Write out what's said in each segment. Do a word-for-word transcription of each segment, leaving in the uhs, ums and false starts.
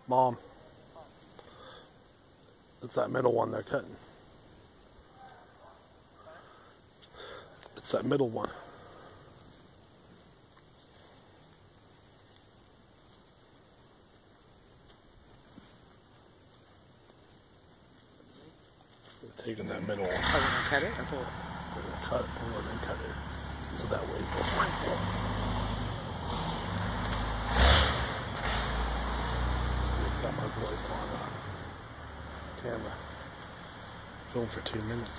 Mom. It's that middle one they're cutting. It's that middle one. They're taking that middle one. Oh, we're gonna cut it or pull it? We're gonna cut it, pull it, and cut it. So that way it goes right there. I've got my voice on uh, camera. Going for two minutes.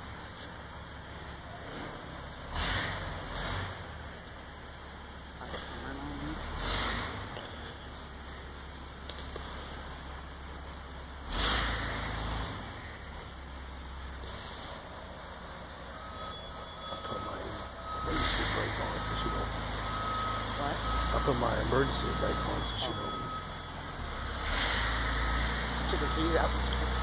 I put my emergency brake on so she don't. Took her keys out.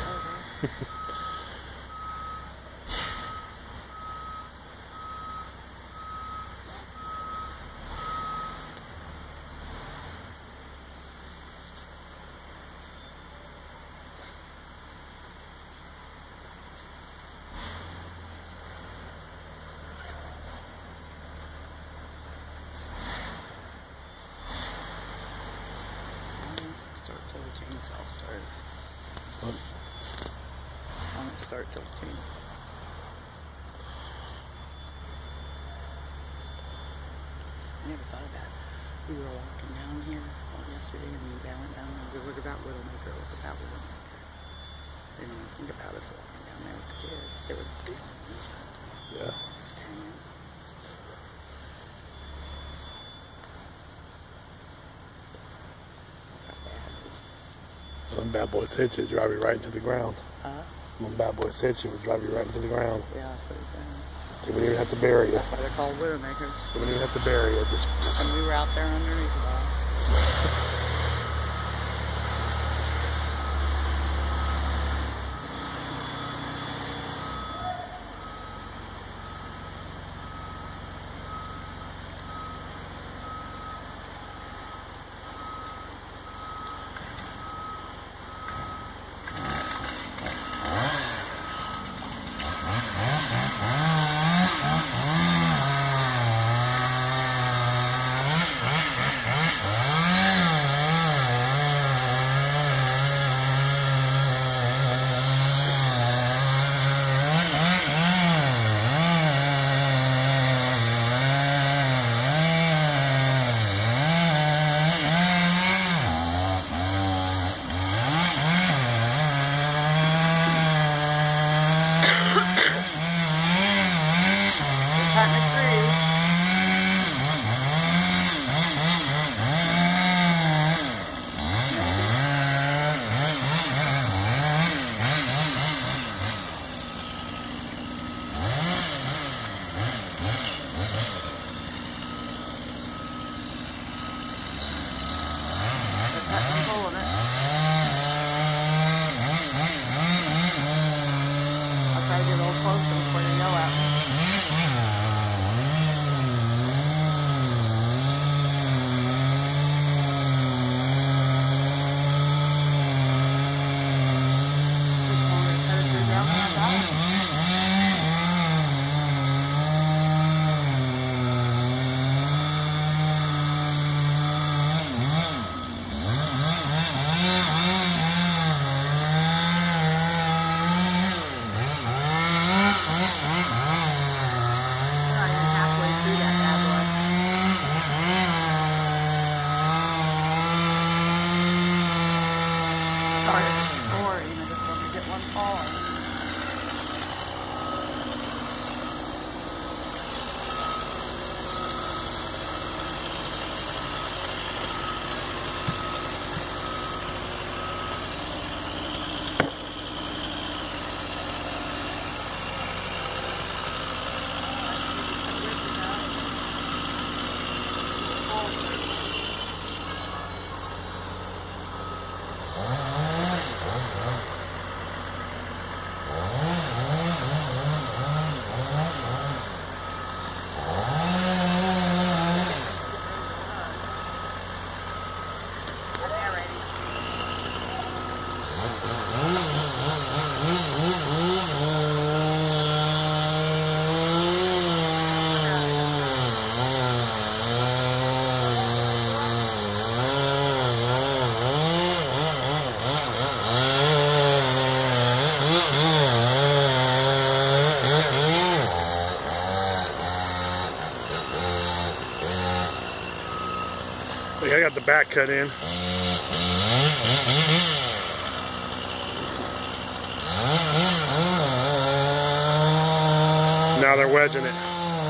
Chainsaw start. What? I won't start till the chainsaw. I never thought of that. We were walking down here yesterday and we down went down and we look about Widowmaker, look about Widowmaker. Didn't even think about us walking down there with the kids. They were big. Yeah. Just hanging. When bad boys hit you, drive you right into the ground. Huh? When bad boys hit you, it would drive you right into the ground. Yeah, that's what he's saying. They wouldn't even have to bury you. That's why they're called Widowmakers. They wouldn't even have to bury you. Just. And we were out there underneath it all. jack cut in. Now they're wedging it.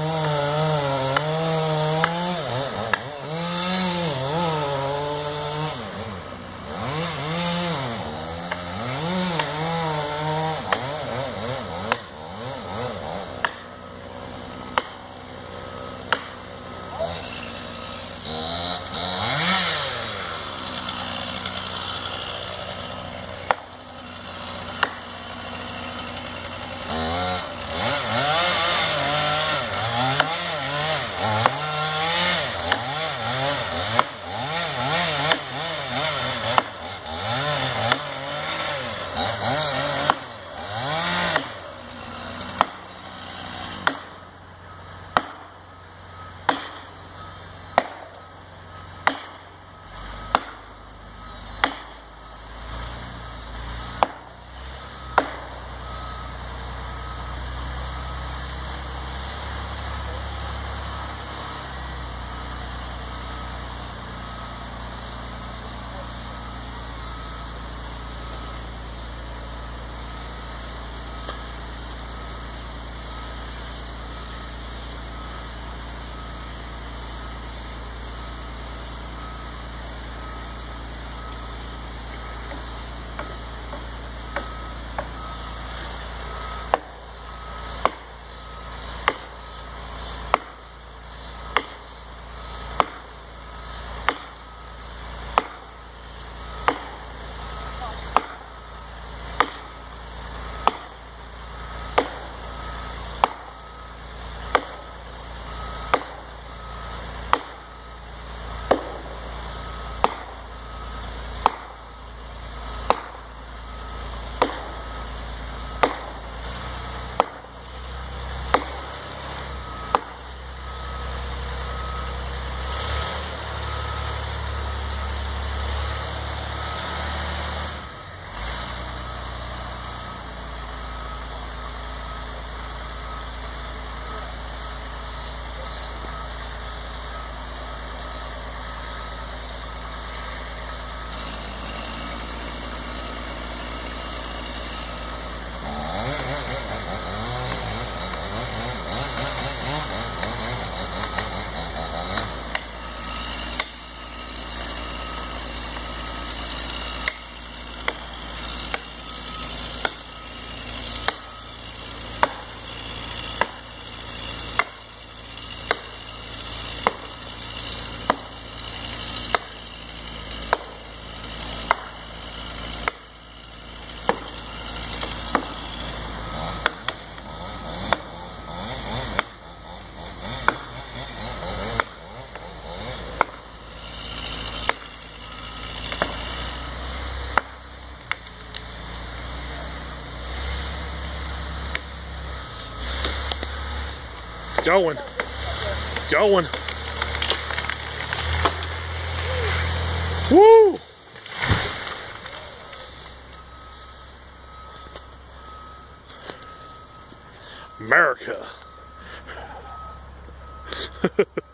Going. Going. Woo! America.